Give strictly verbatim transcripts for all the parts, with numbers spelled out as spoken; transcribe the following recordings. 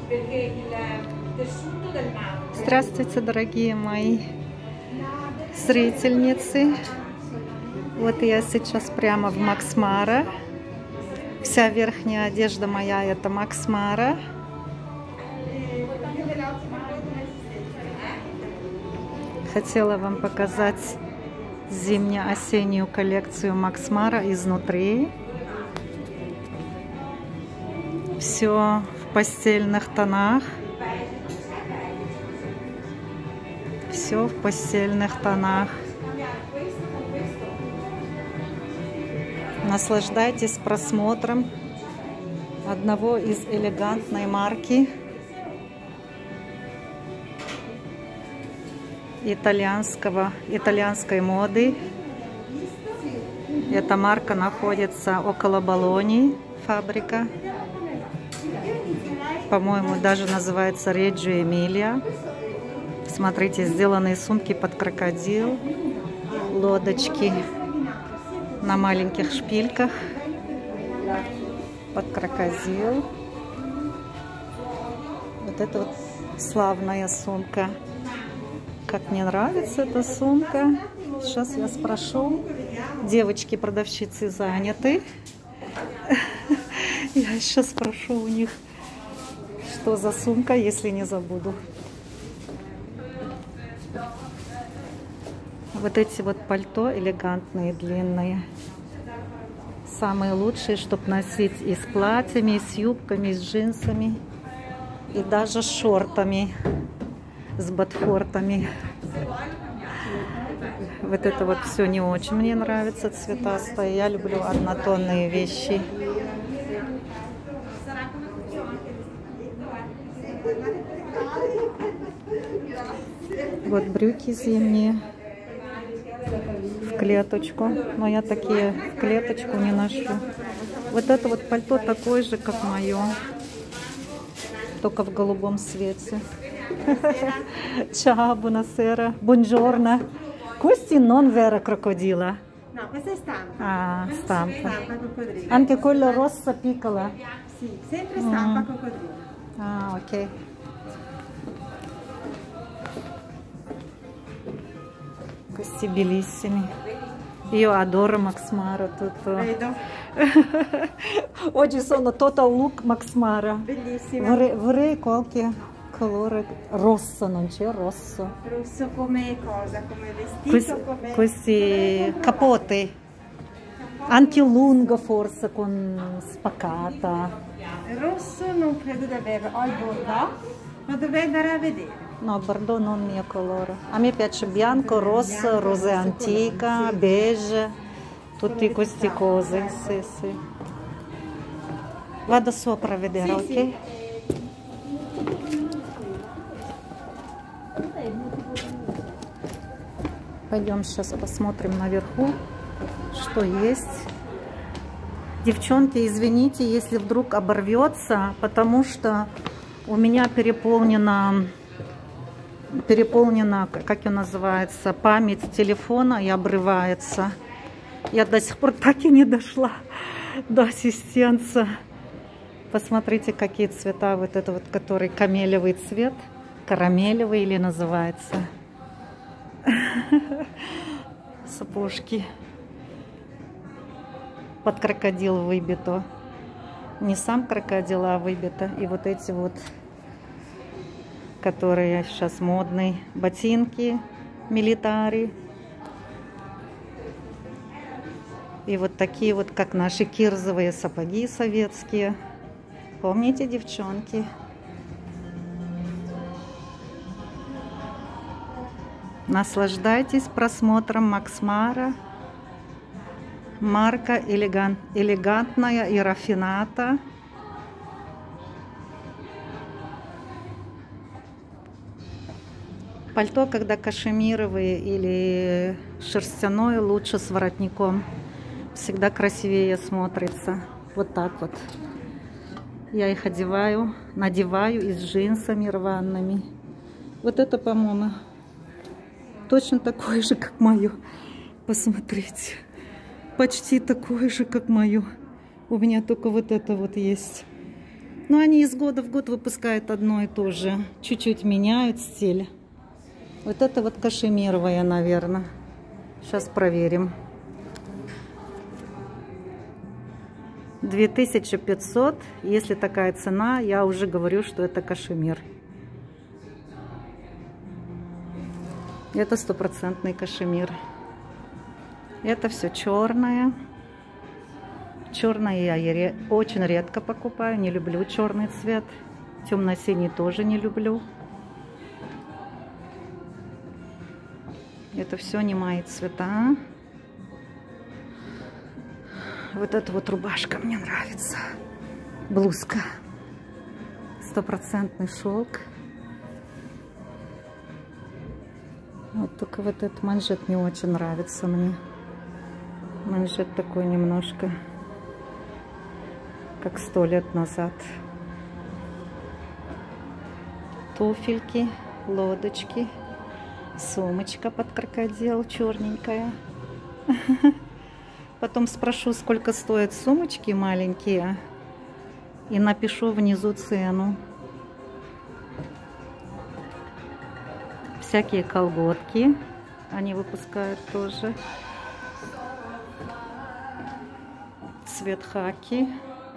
Здравствуйте, дорогие мои зрительницы. Вот я сейчас прямо в Макс Мара. Вся верхняя одежда моя — это Макс Мара. Хотела вам показать зимне-осеннюю коллекцию Макс Мара изнутри. Все в постельных тонах. Все в постельных тонах. Наслаждайтесь просмотром одного из элегантной марки итальянского, итальянской моды. Эта марка находится около Болоньи, фабрика. По-моему, даже называется Реджио Эмилия. Смотрите, сделанные сумки под крокодил, лодочки на маленьких шпильках под крокодил. Вот это вот славная сумка. Как мне нравится эта сумка. Сейчас я спрошу. Девочки-продавщицы заняты. Я сейчас спрошу у них, что за сумка, если не забуду. Вот эти вот пальто элегантные, длинные. Самые лучшие, чтобы носить и с платьями, и с юбками, и с джинсами. И даже с шортами, с ботфортами. Вот это вот все не очень мне нравится, цветастое. Я люблю однотонные вещи. Вот брюки зимние. В клеточку, но я такие в клеточку не ношу. Вот это вот пальто такое же, как мое, только в голубом цвете. Ciao, buonasera, buongiorno. Questi non vera crocodila? No, questa è stampa. Ah, stampa. Stampa coccodrillo. Anche quello rossa piccola? Sì, sempre stampa mm. coccodrillo. Ah, ok. Questi bellissimi. Io adoro Max Mara tutto. Vedo. Oggi sono total look Max Mara. Bellissima. Vorrei, vorrei qualche colore rosso, non c'è rosso. Rosso come cosa? Come vestito? Questi, come... questi capote. Anche lungo forse con spaccata. Rosso non credo di averlo. Ho il bordeaux, ma dovrei andare a vedere. No, bordeaux non il mio colore. A me piace bianco, rosso, rosé antica, beige, tutte queste cose. Sì, sì. Vado sopra a vedere, ok? Sì. Пойдем сейчас посмотрим наверху, что есть. Девчонки, извините, если вдруг оборвется, потому что у меня переполнена... переполнена, как ее называется, память телефона и обрывается. Я до сих пор так и не дошла до ассистенца. Посмотрите, какие цвета. Вот это вот, который камелевый цвет. Карамелевый или называется. Сапожки. Под крокодил выбито. Не сам крокодил, а выбито. И вот эти вот, которые сейчас модные, ботинки милитари. И вот такие вот, как наши кирзовые сапоги советские. Помните, девчонки? Наслаждайтесь просмотром Макс Мара. Марка элегант, элегантная и рафината. Пальто, когда кашемировые или шерстяное, лучше с воротником. Всегда красивее смотрится. Вот так вот. Я их одеваю, надеваю и с джинсами рваными. Вот это, по-моему, точно такое же, как мое. Посмотрите. Почти такое же, как мое. У меня только вот это вот есть. Но они из года в год выпускают одно и то же. Чуть-чуть меняют стиль. Вот это вот кашемировая, наверное. Сейчас проверим. две тысячи пятьсот. Если такая цена, я уже говорю, что это кашемир. Это стопроцентный кашемир. Это все черное. Черное я очень редко покупаю. Не люблю черный цвет. Темно-синий тоже не люблю. Это все не мои цвета. Вот эта вот рубашка мне нравится. Блузка. Стопроцентный шелк. Вот только вот этот манжет не очень нравится мне. Манжет такой немножко, как сто лет назад. Туфельки, лодочки, сумочка под крокодил черненькая. Потом спрошу, сколько стоят сумочки маленькие, и напишу внизу цену. Всякие колготки они выпускают тоже. Цвет хаки.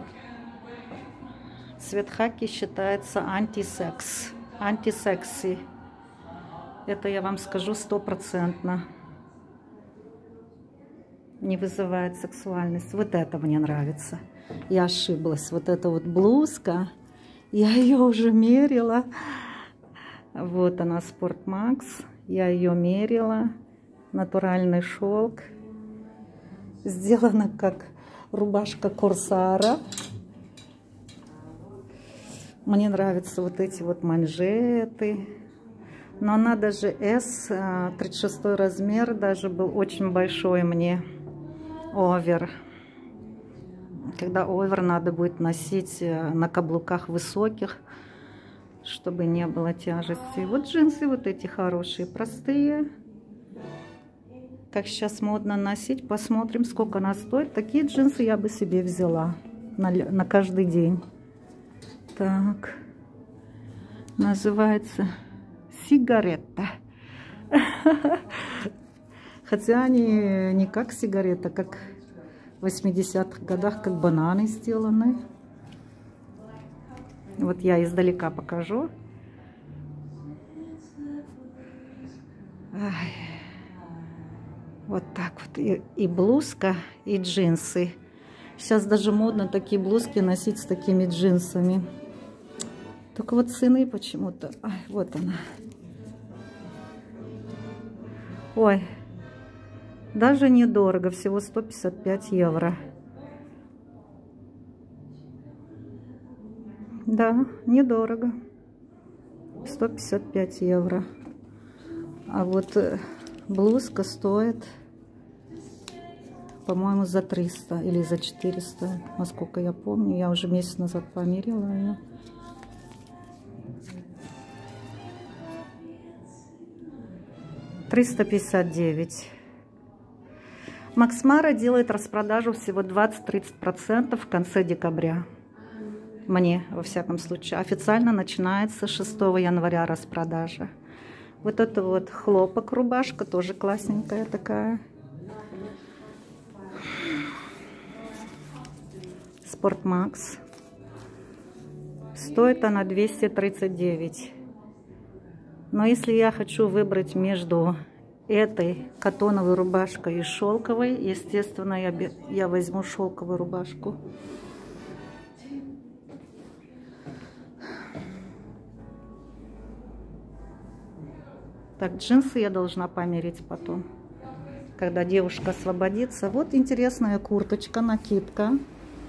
Цвет хаки считается антисекс. Антисекси. Это я вам скажу стопроцентно. Не вызывает сексуальность. Вот это мне нравится. Я ошиблась. Вот эта вот блузка. Я ее уже мерила. Вот она, Sport Max. Я ее мерила. Натуральный шелк. Сделана как рубашка Корсара. Мне нравятся вот эти вот манжеты. Но она даже эс, тридцать шестой размер, даже был очень большой мне. Овер. Когда овер надо будет носить на каблуках высоких, чтобы не было тяжести. Вот джинсы вот эти хорошие, простые. Как сейчас модно носить. Посмотрим, сколько она стоит. Такие джинсы я бы себе взяла на, на каждый день. Так. Называется сигарета. Хотя они не как сигарета, как в восьмидесятых годах, как бананы сделаны. Вот я издалека покажу. Ай. Вот так вот. И, и блузка, и джинсы. Сейчас даже модно такие блузки носить с такими джинсами. Только вот цены почему-то... Ай, вот она. Ой. Даже недорого, всего сто пятьдесят пять евро. Да, недорого. сто пятьдесят пять евро. А вот блузка стоит, по-моему, за триста или за четыреста. Насколько я помню, я уже месяц назад померила ее. триста пятьдесят девять. Макс Мара делает распродажу всего двадцать-тридцать процентов в конце декабря. Мне, во всяком случае. Официально начинается шестого января распродажа. Вот это вот хлопок рубашка, тоже классненькая такая. Sport Max. Стоит она двести тридцать девять. Но если я хочу выбрать между этой катоновой рубашкой и шелковой, естественно, я, я возьму шелковую рубашку. Так, джинсы я должна померить потом, когда девушка освободится. Вот интересная курточка, накидка.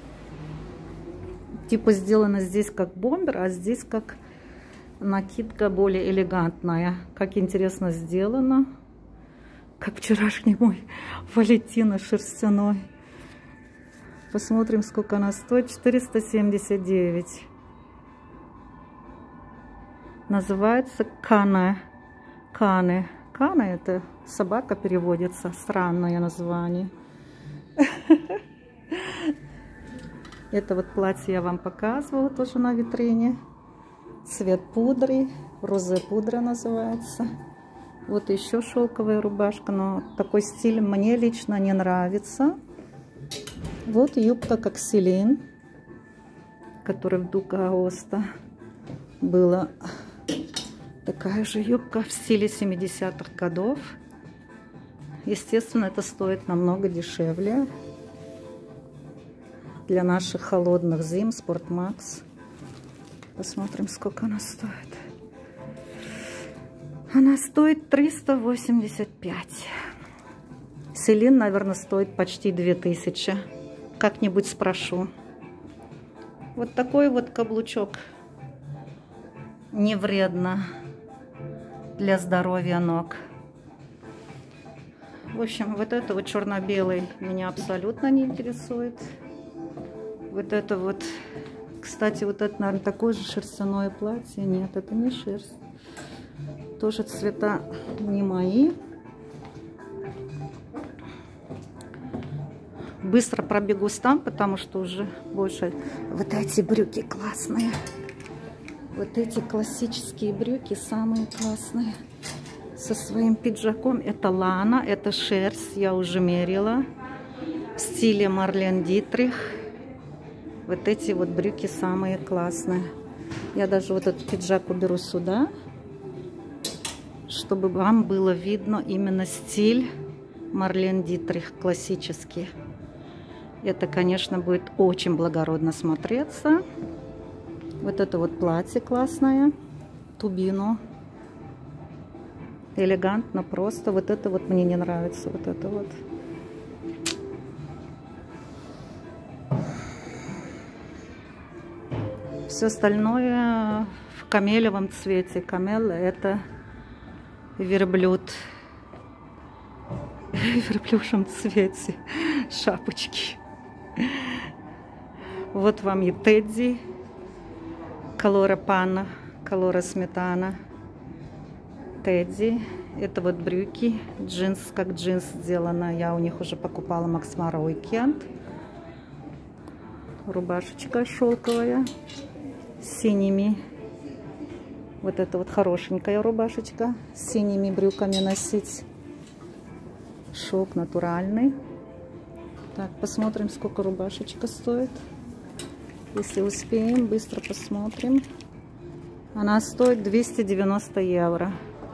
Типа сделана здесь как бомбер, а здесь как накидка более элегантная. Как интересно сделано. Как вчерашний мой Валентина шерстяной. Посмотрим, сколько она стоит. четыреста семьдесят девять. Называется Кане. Кане. Кане — это собака переводится. Странное название. Это вот платье я вам показывала тоже на витрине. Цвет пудры, розе пудра называется. Вот еще шелковая рубашка, но такой стиль мне лично не нравится. Вот юбка как Селин, которая в Дука Аоста была. Такая же юбка в стиле семидесятых годов. Естественно, это стоит намного дешевле. Для наших холодных зим Спортмакс. Посмотрим, сколько она стоит. Она стоит триста восемьдесят пять. Селин, наверное, стоит почти две тысячи. Как-нибудь спрошу. Вот такой вот каблучок. Не вредно для здоровья ног. В общем, вот это вот черно-белый меня абсолютно не интересует. Вот это вот, кстати, вот это, наверное, такое же шерстяное платье. Нет, это не шерсть. Тоже цвета не мои. Быстро пробегусь там, потому что уже больше... Вот эти брюки классные. Вот эти классические брюки самые классные. Со своим пиджаком. Это лана, это шерсть. Я уже мерила. В стиле Марлен Дитрих. Вот эти вот брюки самые классные. Я даже вот этот пиджак уберу сюда, чтобы вам было видно именно стиль Марлен Дитрих классический. Это, конечно, будет очень благородно смотреться. Вот это вот платье классное. Тубино. Элегантно, просто. Вот это вот мне не нравится. Вот это вот. Все остальное в камелевом цвете. Камелла — это верблюд. В верблюжьем цвете шапочки. Вот вам и Тедди. Колора панна, колора сметана. Тедди. Это вот брюки. Джинс, как джинс сделано. Я у них уже покупала Макс Мара Уикенд. Рубашечка шелковая. С синими. Вот это вот хорошенькая рубашечка. С синими брюками носить. Шелк натуральный. Так, посмотрим, сколько рубашечка стоит. Если успеем, быстро посмотрим. Она стоит двести девяносто евро.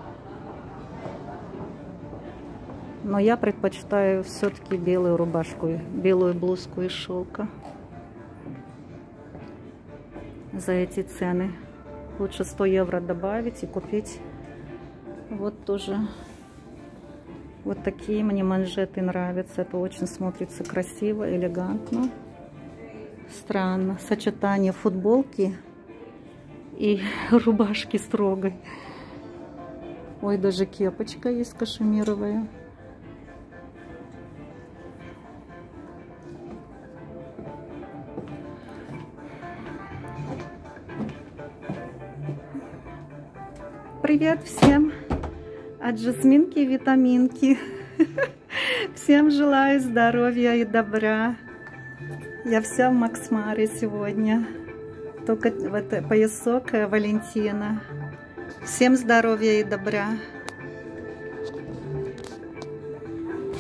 Но я предпочитаю все-таки белую рубашку, белую блузку из шелка. За эти цены. Лучше сто евро добавить и купить. Вот тоже. Вот такие мне манжеты нравятся. Это очень смотрится красиво, элегантно. Странно. Сочетание футболки и рубашки строгой. Ой, даже кепочка есть кашемировая. Привет всем от Жасминки Витаминки. Всем желаю здоровья и добра. Я вся в Макс Маре сегодня. Только вот поясок Валентина. Всем здоровья и добра.